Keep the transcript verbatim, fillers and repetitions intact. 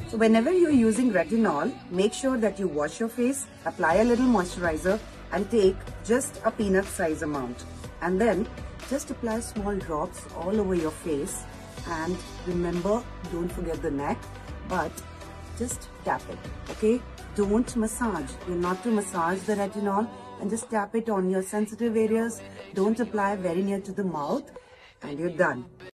So whenever you're using retinol, make sure that you wash your face, apply a little moisturizer and take just a peanut size amount. And then just apply small drops all over your face. And remember, don't forget the neck, but just tap it, okay? Don't massage. You're not to massage the retinol, and just tap it on your sensitive areas. Don't apply very near to the mouth, and you're done.